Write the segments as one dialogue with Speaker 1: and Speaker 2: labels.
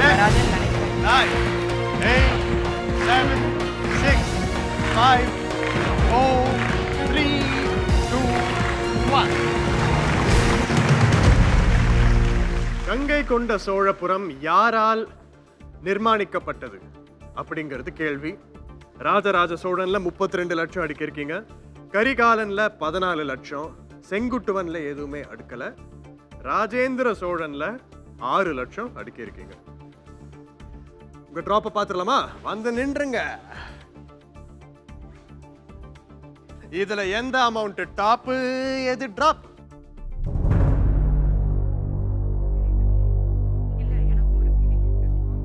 Speaker 1: வராதுன்னு நினைக்கிறேன்.
Speaker 2: 9, 8, 7, 6, 5, 4, 3, 2, 1. கங்கை கொண்ட சோழபுரம் யாரால் நிர்மாணிக்கப்பட்டது அப்படிங்கிறது கேள்வி. ராஜராஜ சோழன்ல 32 லட்சம் அடுக்கியிருக்கீங்க, கரிகாலன்ல 14 லட்சம், செங்குட்டுவன்ல எதுவுமே அடுக்கல, ராஜேந்திர சோழன்ல 6 லட்சம் அடுக்கியிருக்கீங்க. உங்க டிராப்பை பார்த்துடலாமா? வந்து நின்றுங்க. இதுல எந்த அமௌண்ட் டாப், எது டிராப்?
Speaker 1: இல்ல எனக்கு ஒரு ஃபீலிங் இருக்கு.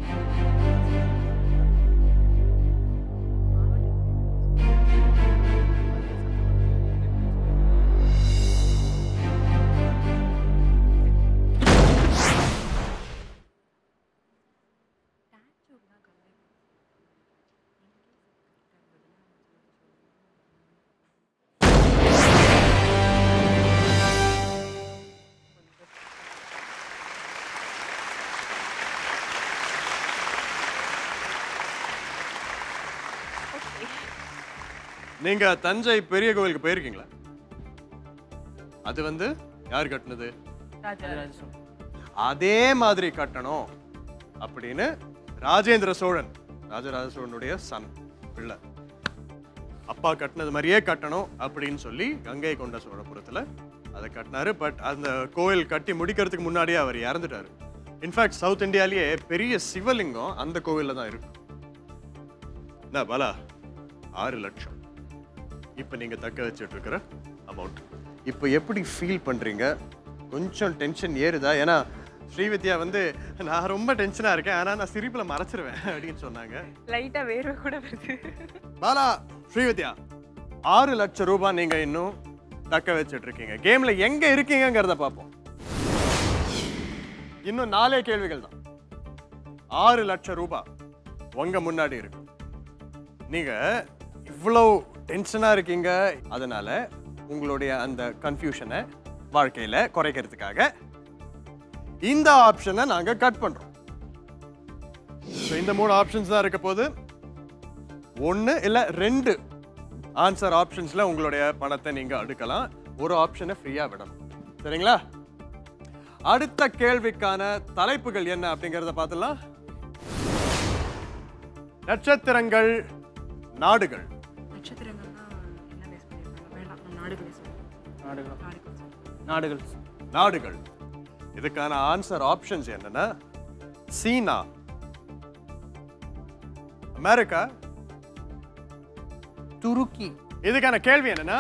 Speaker 2: நீங்க தஞ்சை பெரிய கோவிலுக்கு போயிருக்கீங்களா? அது வந்து யார் கட்டினது? அதே மாதிரி கட்டணும் அப்படின்னு ராஜேந்திர சோழன், ராஜராஜ சோழனுடைய சன் பிள்ளை, அப்பா கட்டினது மாதிரியே கட்டணும் அப்படின்னு சொல்லி கங்கை கொண்ட சோழபுரத்துல அதை கட்டினாரு. பட் அந்த கோயில் கட்டி முடிக்கிறதுக்கு முன்னாடியே அவர் இறந்துட்டாரு. இன்ஃபேக்ட் சவுத் இந்தியாலேயே பெரிய சிவலிங்கம் அந்த கோவில்ல தான் இருக்கு. என்ன பாலா, 6 லட்சம் இப்போ நீங்க தக்க வச்சுட்டு இருக்கிற அமௌண்ட். இப்போ எப்படி ஃபீல் பண்றீங்க? கொஞ்சம் டென்ஷன் ஏறுதா? ஏன்னா ஸ்ரீவித்யா வந்து நான் ரொம்ப டென்ஷனா இருக்கேன், ஆனா நான் சிரிப்புல மறைச்சிருவேன் அப்படின்னு சொன்னாங்க.
Speaker 1: லைட்டா வேர்வை கூட வருது.
Speaker 2: பாலா, ஸ்ரீவித்யா, 6 லட்சம் ரூபாய் நீங்க இன்னும் தக்க வச்சுட்டு இருக்கீங்க. கேம்ல எங்க இருக்கீங்கிறத பார்ப்போம். இன்னும் 4 கேள்விகள் தான். 6 லட்சம் ரூபாய் உங்க முன்னாடி இருக்கு. நீங்க இவ்வளவு டென்ஷனா இருக்கீங்க. அதனால உங்களுடைய அந்த கன்ஃபியூஷனை வாழ்க்கையில குறைக்கிறதுக்காக இந்த ஆப்ஷனை நாங்க கட் பண்றோம். இந்த 3 ஆப்ஷன்ஸ் தான் இருக்க போது. 1 இல்ல 2 ஆன்சர் ஆப்ஷன்ஸ்ல உங்களுடைய பணத்தை நீங்க அடுக்கலாம். ஒரு ஆப்ஷனை ஃப்ரீயா விடணும். சரிங்களா? அடுத்த கேள்விக்கான தலைப்புகள் என்ன அப்படிங்கறத பார்த்துலாம். நட்சத்திரங்கள், நாடுகள்.
Speaker 1: நட்சத்திரங்கள்னா என்ன பேஸ் பண்ணிருக்காங்க? வேண்டாம், நம்ம நாடுகளே சொல்லுவோம்.
Speaker 3: நாடுகள்.
Speaker 2: நாடுகள். இதுக்கான ஆன்சர் ஆப்ஷன்ஸ் என்னன்னா சீனா, அமெரிக்கா,
Speaker 3: துருக்கி.
Speaker 2: இதுக்கான கேள்வி என்னன்னா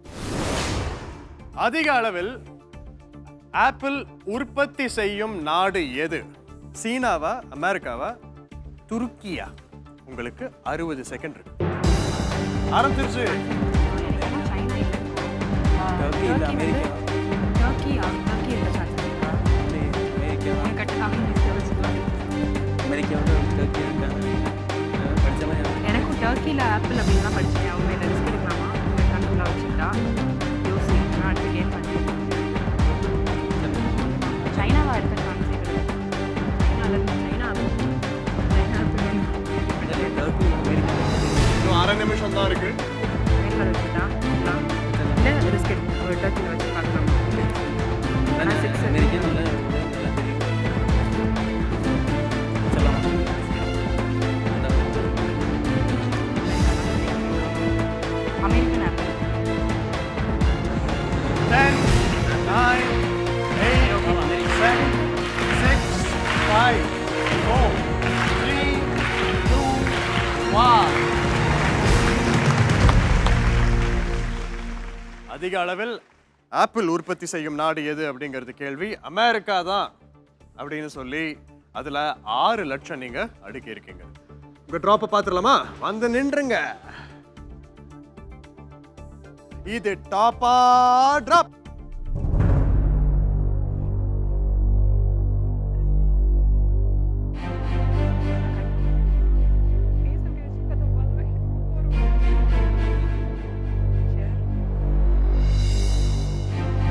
Speaker 2: அதிக அளவில் ஆப்பிள் உற்பத்தி செய்யும் நாடு எது? சீனாவா, அமெரிக்காவா, துருக்கியா? உங்களுக்கு 60 செகண்ட் இருக்கு. ஆரம்பிச்சிருச்சு.
Speaker 1: சைனா இல்ல.
Speaker 3: டர்க்கி இல்ல, அமெரிக்கா.
Speaker 1: டர்க்கி இருக்க சான்ஸ் இருக்கா?
Speaker 3: அமெரிக்கா.
Speaker 1: கட்டாக வச்சுக்கலாம்.
Speaker 3: அமெரிக்காவோட டர்க்கி இருக்காங்க. படிச்ச மாதிரி
Speaker 1: எனக்கும் டர்க்கியில் ஆப்பிள் அப்படின்லாம் படித்தேன். அவங்க இதை ரிஸ்க் எடுக்கலாமா? கண்ட்ரோலாக வச்சுக்கிட்டா யோசி. நான் அடுத்து கேம் பண்ணேன். சைனாவாக இருக்க சான்ஸ் இருக்குது.
Speaker 3: Turkey, America.
Speaker 2: இன்னும் 1/2 நிமிஷம் தான் இருக்கு.
Speaker 1: வச்சுக்கிட்டா இல்லை ரிஸ்க் எடுக்கணும். ஒரு டர்க்கியில் வச்சு பார்க்கலாம்.
Speaker 3: அமெரிக்கா நல்லா தெரியும். சொல்லலாம்.
Speaker 1: American apple.
Speaker 2: 10, 9, 8, 7, 6, 5, 4, 3, 2, 1. அதிக அளவில் ஆப்பிள் உற்பத்தி செய்யும் நாடு எது அப்படிங்கிறது கேள்வி. அமெரிக்கா தான் அப்படின்னு சொல்லி அதுல 6 லட்சம் நீங்க அடுக்கி இருக்கீங்க. உங்க டிராப்பை பார்த்துடலாமா? வந்து நின்றுங்க. இது டாப்பா டிராப்?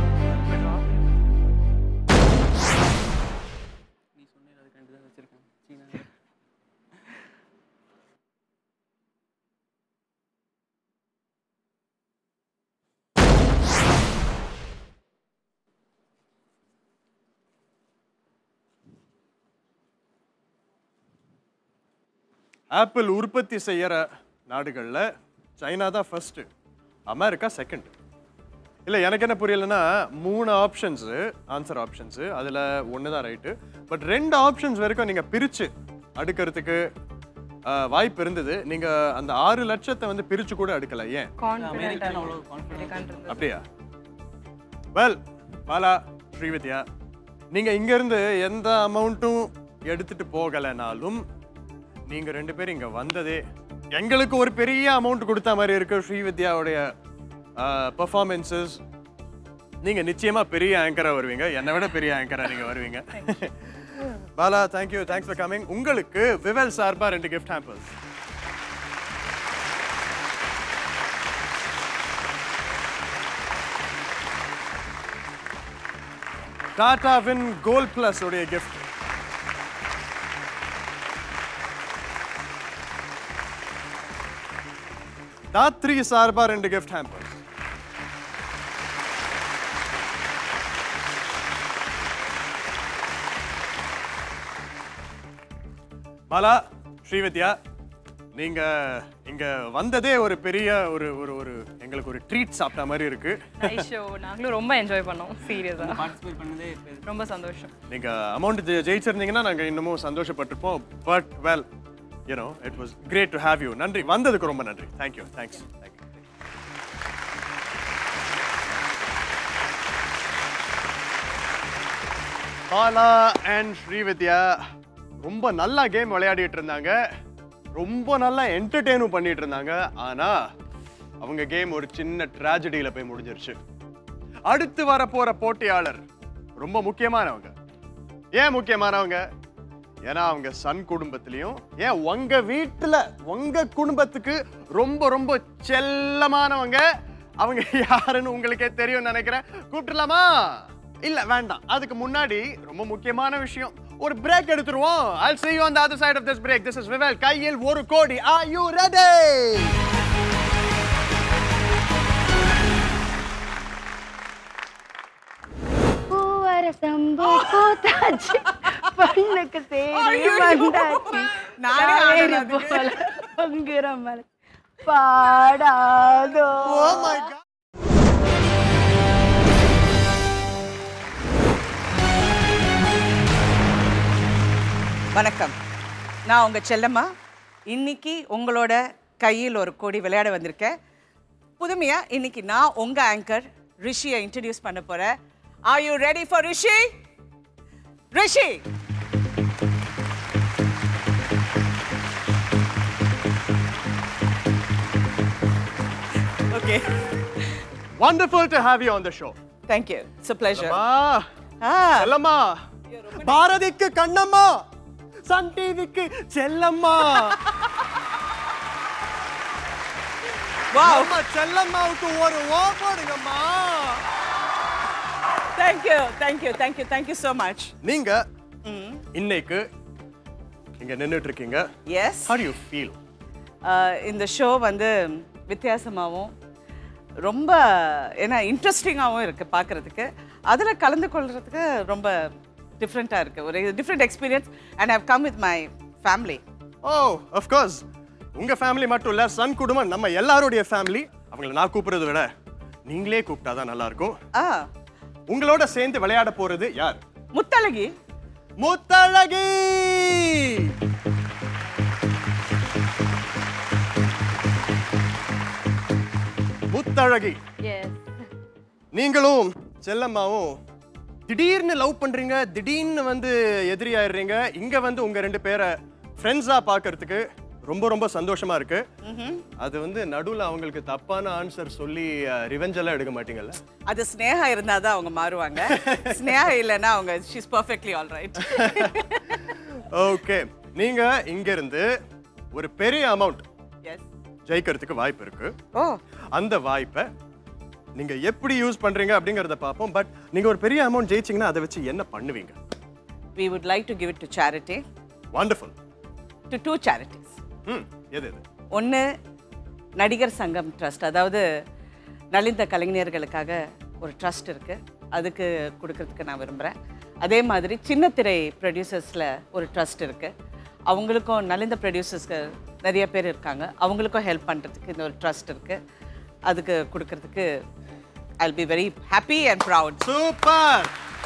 Speaker 3: நீ சொன்னது அதுக்காண்டி தான் வச்சிருக்கேன்.
Speaker 2: ஆப்பிள் உற்பத்தி செய்கிற நாடுகளில் சைனா தான் ஃபர்ஸ்ட்டு, அமெரிக்கா செகண்ட். இல்லை எனக்கு என்ன புரியலைன்னா 3 ஆப்ஷன்ஸு ஆன்சர் ஆப்ஷன்ஸு, அதில் ஒன்று தான் ரைட்டு. பட் 2 ஆப்ஷன்ஸ் வரைக்கும் நீங்கள் பிரித்து அடுக்கிறதுக்கு வாய்ப்பு இருந்தது. நீங்கள் அந்த 6 லட்சத்தை வந்து பிரித்து கூட அடுக்கலை. ஏன் அப்படியா? வெல் பாலா, ஸ்ரீவித்யா, நீங்கள் இங்கேருந்து எந்த அமௌண்ட்டும் எடுத்துகிட்டு போகலைனாலும் நீங்கள் 2 பேரும் இங்கே வந்ததே எங்களுக்கு ஒரு பெரிய அமௌண்ட் கொடுத்த மாதிரி இருக்கு. ஸ்ரீவித்யாவுடைய பெர்ஃபார்மன்ஸஸ், நீங்கள் நிச்சயமாக பெரிய ஆங்கராக வருவீங்க, என்னை விட பெரிய ஆங்கராக நீங்கள் வருவீங்க. Bala, thank you, thanks for coming. உங்களுக்கு விவல் சார்பா 2 கிஃப்ட் ஹேம்பர்ஸ். டாடாவின் கோல்ட் பிளஸ் உடைய கிஃப்ட். தாத்ரி சார்பா 2 கிஃப்ட் ஹேம்பர்ஸ். பாலா, ஸ்ரீவித்யா, நீங்க இங்க வந்ததே ஒரு பெரிய ஒரு ஒரு ஒரு எங்களுக்கு ஒரு ட்ரீட் சாப்பிட்ட மாதிரி இருக்கு.
Speaker 1: ஐஷோ, நாங்களும் ரொம்ப என்ஜாய் பண்ணோம். சீரியஸா
Speaker 3: பார்ட்டிசிபேட் பண்ணதே
Speaker 1: ரொம்ப சந்தோஷம்.
Speaker 2: நீங்க அமௌண்ட் ஜெயிச்சிருந்தீங்கன்னா நாங்க இன்னமும் சந்தோஷப்பட்டிருப்போம். But well, you know, it was great to have you. நன்றி, வந்ததுக்கு ரொம்ப நன்றி. Thank you, thanks. Bala and Srividya ரொம்ப நல்லா கேம் விளையாடிட்டு இருந்தாங்க, ரொம்ப நல்லா என்டர்டெயினும் பண்ணிட்டு இருந்தாங்க. ஆனா அவங்க கேம் ஒரு சின்ன ட்ராஜடியில போய் முடிஞ்சிருச்சு. அடுத்து வர போற போட்டியாளர் ரொம்ப முக்கியமானவங்க. ஏன் முக்கியமானவங்க? ஏன்னா அவங்க சன் குடும்பத்திலையும், ஏன் உங்க வீட்டுல உங்க குடும்பத்துக்கு ரொம்ப ரொம்ப செல்லமானவங்க. அவங்க யாருன்னு உங்களுக்கே தெரியும் நினைக்கிறேன். கூப்பிட்டுலாமா? இல்ல வேண்டாம், அதுக்கு முன்னாடி ரொம்ப முக்கியமான விஷயம். ஒரு பிரேக் எடுத்துருவோம். I'll see you on the other side of this break. This is Vivel. கையில் 1 கோடி. Are you ready?
Speaker 4: பூவரசம்பூ பூத்தாச்சு, பொண்ணுக்கு தேடி வந்தாச்சு, காவேரி போல பொங்குற மலை பாடாதோ.
Speaker 2: Oh my God.
Speaker 5: வணக்கம், நான் உங்கள் செல்லம்மா. இன்னைக்கு உங்களோட கையில் 1 கோடி விளையாட வந்திருக்கேன். புதுமையாக இன்னைக்கு நான் உங்கள் ஆங்கர் ரிஷியை இன்ட்ரடியூஸ் பண்ண போகிறேன். Are you ready for Rishi? Rishi, okay.
Speaker 2: Wonderful to have you on the show.
Speaker 5: Thank you, it's a pleasure.
Speaker 2: Chellamma, பாரதிக்கு கண்ணம்மா, சன் டிவிக்கு செல்லம்மா.
Speaker 5: வாவ்,
Speaker 2: செல்லம்மாவுக்கு ஒரு ஓ போடுங்கம்மா.
Speaker 5: Thank you, thank you, thank you, thank you so much.
Speaker 2: நீங்க இன்னைக்கு இங்க நின்னுட்டு இருக்கீங்க.
Speaker 5: Yes,
Speaker 2: how do you feel?
Speaker 5: இந்த ஷோ வந்து வித்தியாசமாகவும் ரொம்ப ஏன்னா இன்ட்ரெஸ்டிங்காகவும் இருக்குது பார்க்குறதுக்கு. அதில் கலந்து கொள்கிறதுக்கு ரொம்ப டிஃப்ரெண்ட்டாக இருக்குது, ஒரு different experience. And I've come with my family.
Speaker 2: Oh, of course, உங்க ஃபேமிலி மட்டும் இல்ல, சன் குடும்பம் நம்ம எல்லாருடைய ஃபேமிலி. அவங்கள நான் கூப்பிடுறதை விட நீங்களே கூப்பிட்டாதான் நல்லா இருக்கும். உங்களோட சேர்ந்து விளையாட போறது யார்?
Speaker 5: முத்தழகி.
Speaker 2: முத்தழகி, முத்தழகி, நீங்களும் செல்லம்மாவும் திடீர்னு லவ் பண்றீங்க, திடீர்னு வந்து எதிரி ஆயிடுறீங்க. இங்க வந்து உங்க 2 பேரை ஃப்ரெண்ட்ஸா பார்க்கறதுக்கு ரொம்ப ரொம்ப சந்தோஷமா இருக்கு. அது வந்து நடுவுல அவங்களுக்கு தப்பான ஆன்சர் சொல்லி ரிவெஞ்ச் எல்லாம் எடுக்க மாட்டீங்கல்ல?
Speaker 5: அது ஸ்னேகா இருந்தால் தான் அவங்க மாறுவாங்க. ஸ்னேகா இல்லைன்னா அவங்க she's perfectly all right.
Speaker 2: Okay, நீங்க இங்க இருந்து ஒரு பெரிய அமௌண்ட்
Speaker 5: எஸ்
Speaker 2: ஜெயிக்கிறதுக்கு வாய்ப்பு இருக்கு.
Speaker 5: ஓ,
Speaker 2: அந்த வாய்ப்பை நீங்க எப்படி யூஸ் பண்றீங்க அப்படிங்கறத பார்ப்போம். பட் நீங்க ஒரு பெரிய அமௌண்ட் ஜெயிச்சீங்கன்னா அதை வச்சு என்ன பண்ணுவீங்க?
Speaker 5: we would like to give it to charity.
Speaker 2: Wonderful.
Speaker 5: to 2 charities.
Speaker 2: எது எது?
Speaker 5: ஒன்று நடிகர் சங்கம் ட்ரஸ்ட், அதாவது நலிந்த கலைஞர்களுக்காக ஒரு ட்ரஸ்ட் இருக்குது, அதுக்கு கொடுக்கறதுக்கு நான் விரும்புகிறேன். அதே மாதிரி சின்னத்திரை ப்ரொடியூசர்ஸில் ஒரு ட்ரஸ்ட் இருக்குது, அவங்களுக்கும் நலிந்த ப்ரொடியூசர்ஸ்க்கு நிறைய பேர் இருக்காங்க, அவங்களுக்கும் ஹெல்ப் பண்ணுறதுக்கு இந்த ஒரு ட்ரஸ்ட் இருக்குது. அதுக்கு கொடுக்கறதுக்கு I'll be very happy and proud.
Speaker 2: Super.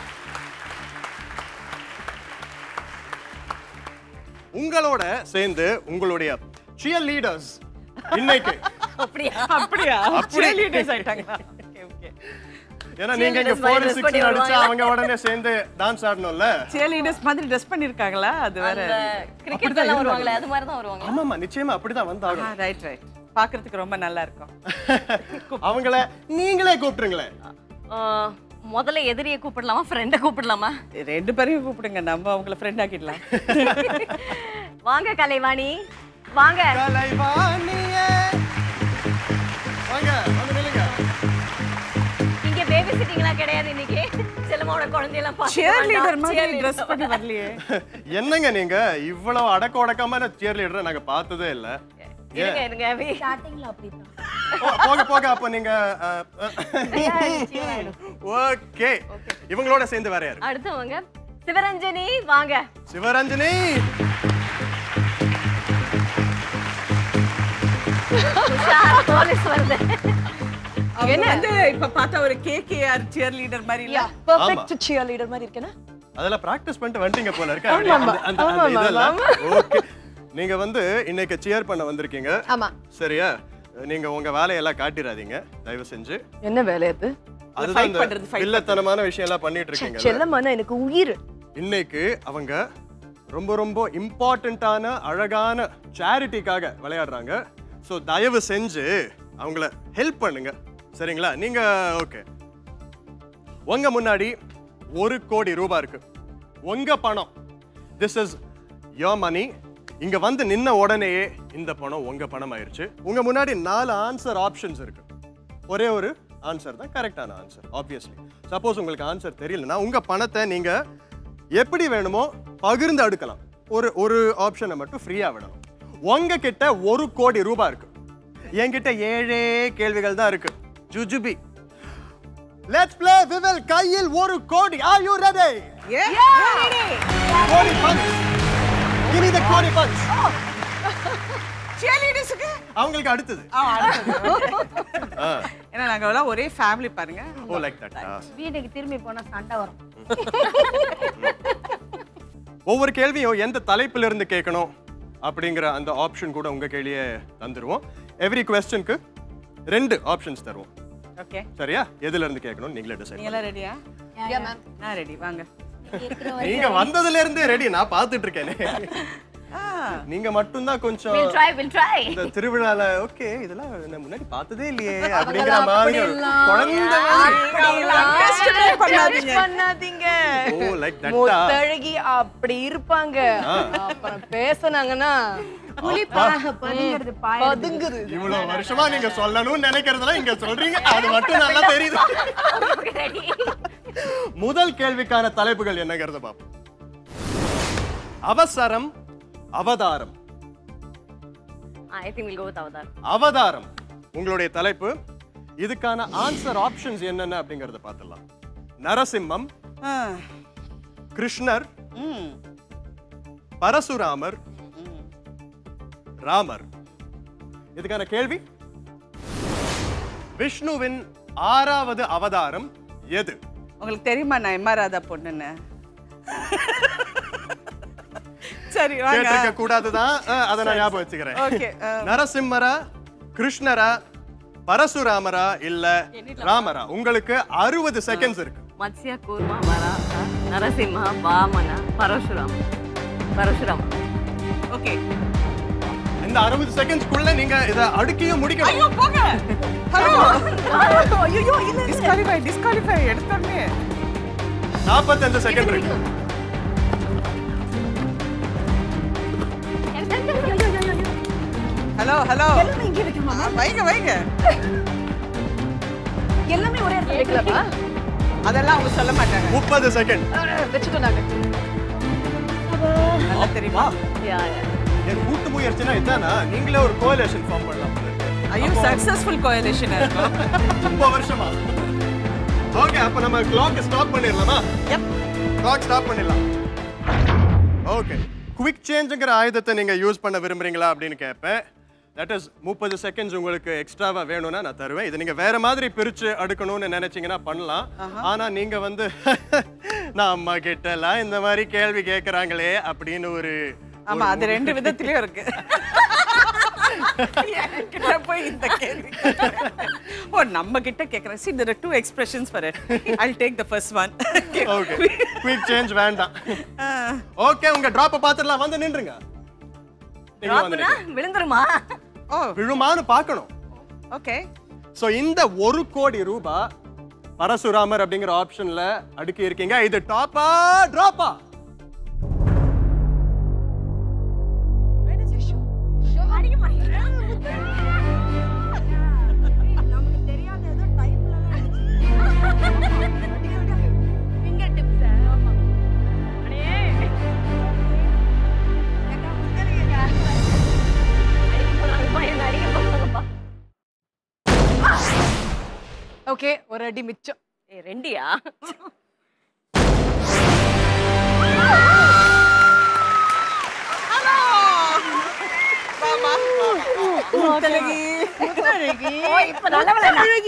Speaker 2: உங்களோட சேர்ந்து உங்களுடைய cheer leaders இன்னைக்கு
Speaker 5: அப்படியா cheerleaders ஆயிட்டாங்களா? ஓகே
Speaker 2: ஏன்னா நீங்க இங்க 4 6 அடிச்சா அவங்க உடனே சேர்ந்து டான்ஸ் ஆடணும்ல.
Speaker 5: cheerleaders மாதிரி ட்ரெஸ் பண்ணிருக்காங்களா? அது வேற
Speaker 6: கிரிக்கெட் எல்லாம் வருவாங்களே அது மாதிரி தான் வருவாங்க.
Speaker 2: ஆமாமா நிச்சயமா அப்படிதான் வந்தாங்க.
Speaker 5: ரைட் பார்க்கிறதுக்கு ரொம்ப நல்லா இருக்கும்.
Speaker 2: அவங்கள நீங்களே கூப்பிட்டுருங்களே.
Speaker 6: முதல்ல எதிரியை கூப்பிடலாமா ஃப்ரெண்டை கூப்பிடலாமா?
Speaker 5: ரெண்டு பேரையும் கூப்பிடுங்க, நம்ம அவங்கள ஃப்ரெண்ட் ஆக்கிடலாம்.
Speaker 6: வாங்க கலைவாணி வாங்க.
Speaker 2: கலைவாணியே வாங்க வந்து நில்லுங்க.
Speaker 6: இங்க பேபி சிட்டிங்லாம் கிடையாது இன்னைக்கு. செல்லமாவோட குழந்தையெல்லாம் பாத்து
Speaker 5: cheerleader மாதிரி ட்ரெஸ் பண்ணி வரலையே.
Speaker 2: என்னங்க நீங்க இவ்வளவு அடக்க ஒடக்கமான cheer leader நாங்க பார்த்ததே இல்ல.
Speaker 6: இருங்க
Speaker 4: ஸ்டார்டிங்ல அப்படிதான்.
Speaker 2: போக அப்ப நீங்க ஓகே. இவங்களோட சேர்ந்து வேற யாரு?
Speaker 6: அடுத்தவங்க சிவரஞ்சனி வாங்க.
Speaker 2: சிவரஞ்சனி
Speaker 6: போலீஸ் வருது.
Speaker 5: என்ன வந்து இப்ப பார்த்தா ஒரு KKR cheerleader மாதிரி இல்ல?
Speaker 4: பெர்ஃபெக்ட் cheerleader மாதிரி இருக்கேனா?
Speaker 2: அதெல்லாம் பிராக்டிஸ் பண்ணிட்டு வந்துட்டீங்க போல இருக்கு. அந்த இதெல்லாம் ஓகே. நீங்க வந்து இன்னைக்கு சியர் பண்ண வந்திருக்கீங்க.
Speaker 4: ஆமா.
Speaker 2: சரியா? நீங்க உங்க வேலையெல்லாம் காட்டிராதீங்க தயவு செஞ்சு.
Speaker 4: என்ன வேலை அது?
Speaker 2: அதுதான் இந்த வில்லத்தனமான விஷயம் எல்லாம் பண்ணிட்டு இருக்கீங்க.
Speaker 4: செல்லமான எனக்கு உயிர்.
Speaker 2: இன்னைக்கு அவங்க ரொம்ப ரொம்ப இம்பார்ட்டன்ட்டான அழகான சேரிட்டிக்காக விளையாடுறாங்க. ஸோ தயவு செஞ்சு அவங்கள ஹெல்ப் பண்ணுங்க. சரிங்களா? நீங்க ஓகே. உங்க முன்னாடி 1 கோடி ரூபாய் இருக்கு. உங்க பணம். This is your money. இங்க வந்து நின்ன உடனேயே இந்த பணம் உங்க பணம் ஆயிருச்சு. உங்க முன்னாடி 4 ஆன்சர் ஆப்ஷன்ஸ் இருக்கு. ஒரே ஒரு ஆன்சர் தான் கரெக்டான ஆன்சர். ஆப்வியஸ்லி சப்போஸ் உங்களுக்கு ஆன்சர் தெரியலனா உங்க பணத்தை நீங்க எப்படி வேணுமோ பகிர்ந்து அடுக்கலாம். ஒரு ஆப்ஷனை மட்டும் ஃப்ரீயா விடணும். உங்க கிட்ட 1 கோடி ரூபாய் இருக்கு. என்கிட்ட 7 கேள்விகள் தான் இருக்கு. ஜுஜுபி. Let's play விவில் கையில் 1 கோடி. Are you ready?
Speaker 5: Yeah.
Speaker 2: கோடி பஞ்ச். Give me the கோடி பஞ்ச்.
Speaker 5: cheerleadersக்கு
Speaker 2: அவங்களுக்கு அடுத்தது.
Speaker 5: ஏன்னா நாங்க எல்லாம் ஒரே ஃபேமிலி பாருங்க.
Speaker 2: Oh like that.
Speaker 4: வீட்டுக்கு திரும்பி போனா சண்டை வரும்.
Speaker 2: ஒவ்வொரு கேள்வியும் எந்த தலைப்பில இருந்து கேட்கணும் அப்படிங்கிற அந்த ஆப்ஷன் கூட உங்க கையிலேயே தந்துருவோம். எவ்ரி क्वेश्चनக்கு 2 ஆப்ஷன்ஸ் தருவோம்.
Speaker 5: ஓகே.
Speaker 2: சரியா? எதுல இருந்து கேட்கணும் நீங்களே டிசைட்
Speaker 5: நீங்க எல்லாம் ரெடியா?
Speaker 4: Yeah ma'am.
Speaker 5: நான் ரெடி. வாங்க.
Speaker 2: நீங்க வந்ததுல இருந்து ரெடி. நான் பார்த்துட்டு இருக்கேனே. நீங்க மட்டும் தான் கொஞ்சம்
Speaker 6: we'll try
Speaker 2: இந்த திருவிழால ஓகே இதெல்லாம் நான் முன்னாடி பார்த்ததே இல்லையே அப்படிங்கிற மாதிரி குழந்தை
Speaker 4: பண்ணாதீங்க.
Speaker 2: ஓ லைக் தட்.
Speaker 4: முத்தழகி அப்படி இருப்பாங்க. அப்புறம் பேசுனாங்கன்னா புலி பதுங்குறது பதுங்குது.
Speaker 2: இவ்வளவு வருஷமா நீங்க சொல்லணும்னு நினைக்கிறதெல்லாம் இங்க சொல்றீங்க. அது மட்டும் நல்லா தெரியுது. முதல் கேள்விக்கான தலைப்புகள் என்னங்கறத பாப்போம். அவசரம் அவதாரம்.
Speaker 6: I think we'll go with அவதாரம்.
Speaker 2: அவதாரம் உங்களுடைய தலைப்பு. இதுக்கான ஆன்சர் ஆப்ஷன்ஸ் என்னென்ன அப்படிங்கறத பார்த்தலாம். நரசிம்மம், கிருஷ்ணர், பரசுராமர், ராமர். இதுக்கான கேள்வி விஷ்ணுவின் 6வது அவதாரம் எது?
Speaker 5: உங்களுக்கு தெரியுமா நான் எம்.ஆர். ராதா பொண்ணுன்னு? சரி வாங்க.
Speaker 2: கேட்க கூடாதுதான். அத நான் ஞாபகம் வச்சுக்கிறேன்.
Speaker 5: ஓகே.
Speaker 2: நரசிம்மரா, கிருஷ்ணரா, பரசுராமரா இல்ல ராமரா? உங்களுக்கு 60 செகண்ட்ஸ் இருக்கு.
Speaker 6: மத்ஸ்ய கூர்மா வராஹ நரசிம்ம வாமன பரசுராம.
Speaker 5: ஓகே.
Speaker 2: இந்த 60 செகண்ட்ஸ்க்குள்ள நீங்க இத அடுக்கியும் முடிக்கணும்.
Speaker 5: ஐயோ போங்க. ஹலோ. ஐயோ இல்ல டிஸ்குவாலிஃபை எடுத்தோமே.
Speaker 2: 45 செகண்ட் இருக்கு.
Speaker 5: Hello hello.
Speaker 4: எல்லாமே இங்க வைக்கணுமா?
Speaker 5: வைங்க.
Speaker 4: எல்லாமே ஒரே இடத்துல வைக்கலாமா?
Speaker 5: அதெல்லாம் அவங்க சொல்ல மாட்டாங்க.
Speaker 2: 30 செகண்ட்.
Speaker 4: வெச்சிட்டோம் நாங்க.
Speaker 5: நல்லா தெரியுமா?
Speaker 6: யா
Speaker 2: என் கூட்டு முயற்சினா இதானா? நீங்களே ஒரு கோலிஷன் ஃபார்ம் பண்ணலாம்.
Speaker 5: ஐயோ சக்சஸ்ஃபுல் கோயலிஷனா இருக்கும்.
Speaker 2: ரொம்ப வருஷமா. ஓகே அப்ப நம்ம கிளாக் ஸ்டாப் பண்ணிரலாமா?
Speaker 5: எப்.
Speaker 2: கிளாக் ஸ்டாப் பண்ணிடலாம். ஓகே குவிக் சேஞ்சுங்கிற ஆயுதத்தை நீங்க யூஸ் பண்ண விரும்புறீங்களா அப்படின்னு கேட்பேன். தட் இஸ் 30 செகண்ட்ஸ் உங்களுக்கு எக்ஸ்ட்ராவா வேணும்னா நான் தருவேன். இதை நீங்க வேற மாதிரி பிரிச்சு அடுக்கணும்னு நினைச்சீங்கன்னா பண்ணலாம். ஆனா நீங்க வந்து நான் அம்மா கிட்ட எல்லாம் இந்த மாதிரி கேள்வி கேட்கறாங்களே அப்படின்னு ஒரு
Speaker 5: ஆமா அது ரெண்டு விதத்திலயும் இருக்கு. என்கிட்ட போய் இந்த கேள்வி ஓ நம்ம கிட்ட கேக்குறேன். See there are two expressions for it. I'll take the first one.
Speaker 2: Okay quick change வேண்டாம். ஓகே உங்க டிராப்பை பார்த்துடலாம். வந்து நின்றுங்க. நீங்க வந்து நில்லுங்க.
Speaker 6: விழுந்துருமா?
Speaker 5: ஓ
Speaker 2: விழுமான்னு பார்க்கணும்.
Speaker 5: ஓகே.
Speaker 2: சோ இந்த 1 கோடி ரூபாய் பரசுராமர் அப்படிங்கிற ஆப்ஷன்ல அடுக்கி இருக்கீங்க. இது டாப்பா டிராப்பா?
Speaker 4: ஓகே ஒரு அடி மிச்சம்.
Speaker 6: ரெண்டியா? இப்ப நல்லவள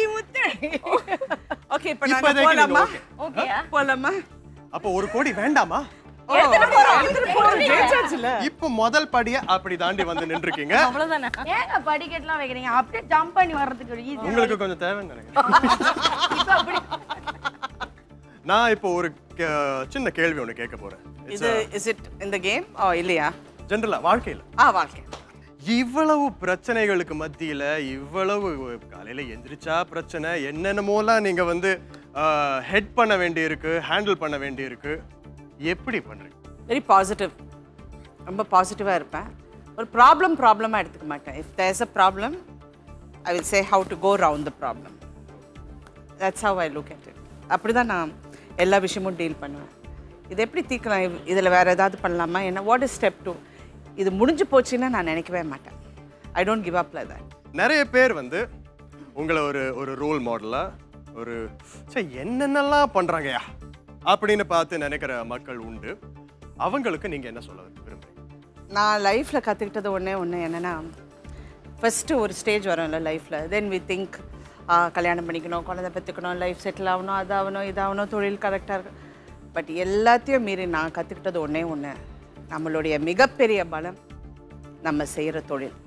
Speaker 5: ஓகே இப்ப நாங்க போலாமா?
Speaker 6: ஓகேயா?
Speaker 5: போலாமா?
Speaker 2: அப்ப 1 கோடி வேண்டாமா?
Speaker 5: எடுத்துட்டு போறோம். ஜெயிச்சாச்சுல.
Speaker 2: இப்போ முதல் படியை அப்படி தாண்டி வந்து நின்றுக்கீங்க.
Speaker 6: அவ்வளவுதானே?
Speaker 4: ஏங்க படிக்கட்லாம் வைக்கிறீங்க? அப்படியே ஜம்ப் பண்ணி வர்றதுக்கு ஈஸி.
Speaker 2: உங்களுக்கு கொஞ்சம் தேவைன்னு நினைக்கிறேன். நான் இப்போ ஒரு சின்ன கேள்வி ஒன்று கேட்க போறேன்.
Speaker 5: இது இஸ் இட் இந்த கேம் ஓ இல்லையா?
Speaker 2: ஜெனரலா வாழ்க்கையில
Speaker 5: வாழ்க்கை
Speaker 2: இவ்வளவு பிரச்சனைகளுக்கு மத்தியில இவ்வளவு காலையில எந்திரிச்சா பிரச்சனை என்னென்னமோலாம் நீங்க வந்து ஹெட் பண்ண வேண்டி இருக்கு, ஹேண்டில் பண்ண வேண்டி இருக்கு. எப்படி பண்றீங்க?
Speaker 5: Very positive. ரொம்ப பாசிட்டிவாக இருப்பேன். ஒரு ப்ராப்ளமாக எடுத்துக்க மாட்டேன். If there is a problem I will say how to go round the problem. That's how I look at it. அப்படி தான் நான் எல்லா விஷயமும் டீல் பண்ணுவேன். இது எப்படி தீர்க்கலாம், இதில் வேறு ஏதாவது பண்ணலாமா, என்ன வாட் இஸ் ஸ்டெப் 2, இது முடிஞ்சு போச்சுன்னா நான் நினைக்கவே மாட்டேன். I don't give up like that.
Speaker 2: நிறைய பேர் வந்து உங்களை ஒரு ரோல் மாடலா ஒரு என்னென்னலாம் பண்றாங்கயா அப்படின்னு பார்த்து நினைக்கிற மக்கள் உண்டு. அவங்களுக்கு நீங்க என்ன சொல்ல விரும்புறீங்க?
Speaker 5: நான் லைஃப்பில் கற்றுக்கிட்டது ஒன்று என்னென்னா, ஃபஸ்ட்டு ஒரு ஸ்டேஜ் வரும்ல லைஃப்பில், தென் வி திங்க் கல்யாணம் பண்ணிக்கணும், குழந்தை பெற்றுக்கணும், லைஃப் செட்டில் ஆகணும், அதாகணும் இதாகணும், தொழில் கரெக்டாக இருக்கு. பட் எல்லாத்தையும் மீறி நான் கற்றுக்கிட்டது ஒன்று, நம்மளுடைய மிகப்பெரிய பலம் நம்ம செய்கிற தொழில்.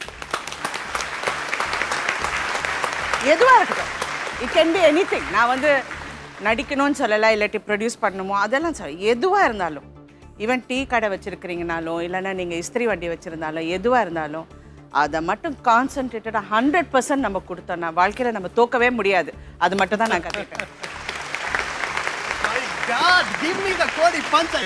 Speaker 5: எதுவாக இருக்கட்டும், இட் கேன் பி எனிதிங். நான் வந்து நடிக்கணும்னு சொல்லலை, இல்லாட்டி ப்ரொடியூஸ் பண்ணணுமோ அதெல்லாம் சொல்ல, எதுவாக இருந்தாலும், ஈவன் டீ கடை வச்சுருக்கிறீங்கனாலும் இல்லைன்னா நீங்கள் இஸ்திரி வண்டி வச்சுருந்தாலும் எதுவாக இருந்தாலும் அதை மட்டும் கான்சன்ட்ரேட்டடாக 100% நம்ம கொடுத்தோம்னா வாழ்க்கையில் நம்ம தோக்கவே முடியாது. அது மட்டும் தான் நான் கற்றுக்கிட்டேன்.
Speaker 2: My God, give me the கோடி பஞ்ச்.